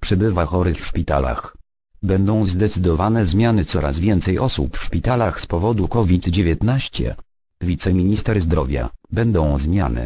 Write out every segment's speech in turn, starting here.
Przybywa chorych w szpitalach. Będą zdecydowane zmiany, coraz więcej osób w szpitalach z powodu COVID-19. Wiceminister zdrowia, będą zmiany.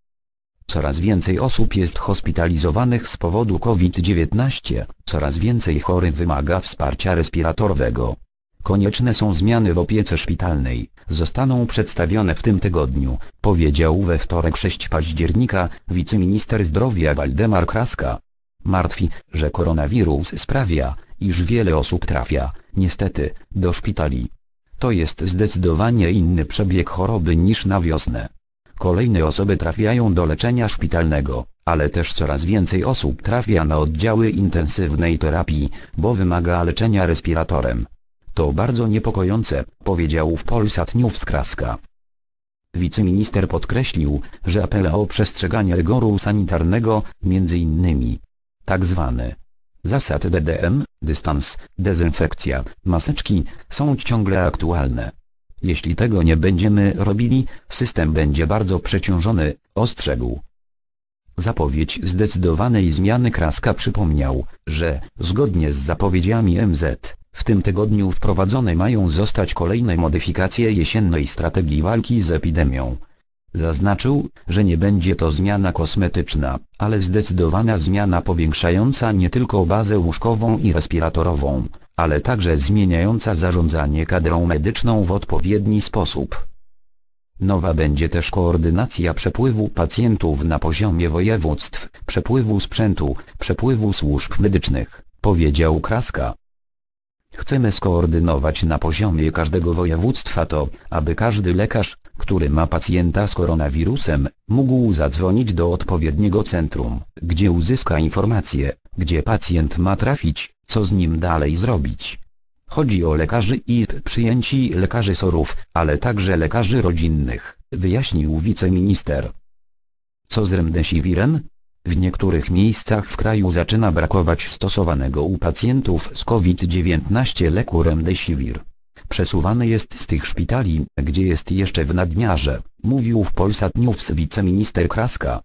Coraz więcej osób jest hospitalizowanych z powodu COVID-19, coraz więcej chorych wymaga wsparcia respiratorowego. Konieczne są zmiany w opiece szpitalnej, zostaną przedstawione w tym tygodniu, powiedział we wtorek 6 października wiceminister zdrowia Waldemar Kraska. Martwi, że koronawirus sprawia, iż wiele osób trafia, niestety, do szpitali. To jest zdecydowanie inny przebieg choroby niż na wiosnę. Kolejne osoby trafiają do leczenia szpitalnego, ale też coraz więcej osób trafia na oddziały intensywnej terapii, bo wymaga leczenia respiratorem. To bardzo niepokojące, powiedział w Polsat News Kraska. Wiceminister podkreślił, że apele o przestrzeganie rygoru sanitarnego, m.in. tzw. zasad DDM, dystans, dezynfekcja, maseczki, są ciągle aktualne. Jeśli tego nie będziemy robili, system będzie bardzo przeciążony, ostrzegł. Zapowiedź zdecydowanej zmiany Kraska przypomniał, że, zgodnie z zapowiedziami MZ, w tym tygodniu wprowadzone mają zostać kolejne modyfikacje jesiennej strategii walki z epidemią. Zaznaczył, że nie będzie to zmiana kosmetyczna, ale zdecydowana zmiana powiększająca nie tylko bazę łóżkową i respiratorową, ale także zmieniająca zarządzanie kadrą medyczną w odpowiedni sposób. Nowa będzie też koordynacja przepływu pacjentów na poziomie województw, przepływu sprzętu, przepływu służb medycznych, powiedział Kraska. Chcemy skoordynować na poziomie każdego województwa to, aby każdy lekarz, który ma pacjenta z koronawirusem, mógł zadzwonić do odpowiedniego centrum, gdzie uzyska informacje, gdzie pacjent ma trafić, co z nim dalej zrobić. Chodzi o lekarzy i przyjęci lekarzy SOR-ów, ale także lekarzy rodzinnych, wyjaśnił wiceminister. Co z remdesivirem? W niektórych miejscach w kraju zaczyna brakować stosowanego u pacjentów z COVID-19 leku remdesivir. Przesuwany jest z tych szpitali, gdzie jest jeszcze w nadmiarze, mówił w Polsat News wiceminister Kraska.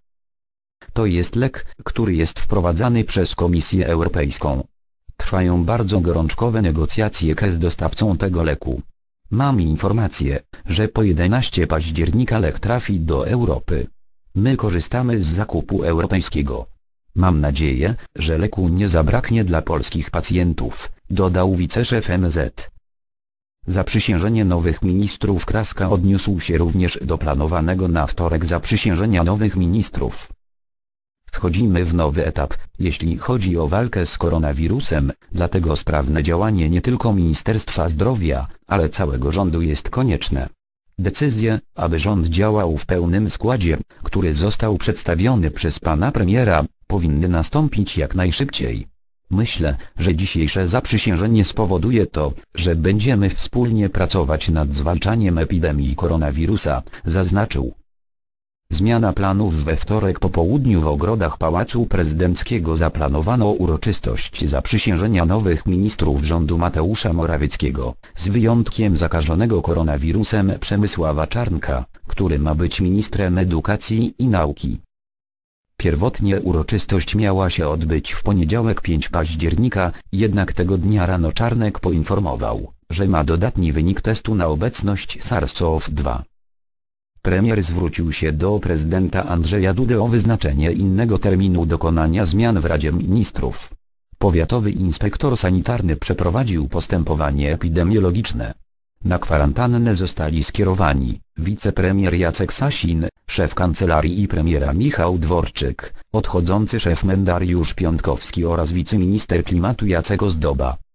To jest lek, który jest wprowadzany przez Komisję Europejską. Trwają bardzo gorączkowe negocjacje z dostawcą tego leku. Mam informację, że po 11 października lek trafi do Europy. My korzystamy z zakupu europejskiego. Mam nadzieję, że leku nie zabraknie dla polskich pacjentów, dodał wiceszef MZ. Zaprzysiężenie nowych ministrów. Kraska odniósł się również do planowanego na wtorek zaprzysiężenia nowych ministrów. Wchodzimy w nowy etap, jeśli chodzi o walkę z koronawirusem, dlatego sprawne działanie nie tylko Ministerstwa Zdrowia, ale całego rządu jest konieczne. Decyzje, aby rząd działał w pełnym składzie, który został przedstawiony przez pana premiera, powinny nastąpić jak najszybciej. Myślę, że dzisiejsze zaprzysiężenie spowoduje to, że będziemy wspólnie pracować nad zwalczaniem epidemii koronawirusa, zaznaczył. Zmiana planów. We wtorek po południu w ogrodach Pałacu Prezydenckiego zaplanowano uroczystość zaprzysiężenia nowych ministrów rządu Mateusza Morawieckiego, z wyjątkiem zakażonego koronawirusem Przemysława Czarnka, który ma być ministrem edukacji i nauki. Pierwotnie uroczystość miała się odbyć w poniedziałek 5 października, jednak tego dnia rano Czarnek poinformował, że ma dodatni wynik testu na obecność SARS-CoV-2. Premier zwrócił się do prezydenta Andrzeja Dudy o wyznaczenie innego terminu dokonania zmian w Radzie Ministrów. Powiatowy inspektor sanitarny przeprowadził postępowanie epidemiologiczne. Na kwarantannę zostali skierowani wicepremier Jacek Sasin, szef kancelarii premiera Michał Dworczyk, odchodzący szef Dariusz Piontkowski oraz wiceminister klimatu Jacek Ozdoba.